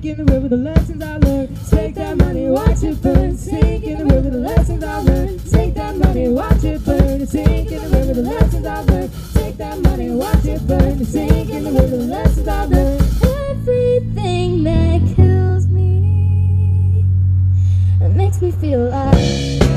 in the river, the lessons I learned. Take that money, watch it burn. Sink in the river, the lessons I learned. Take that money, watch it burn. Sink in the river, the lessons I learned. Take that money, watch it burn. Sink in the river, the lessons I learned. Everything that kills me, it makes me feel alive.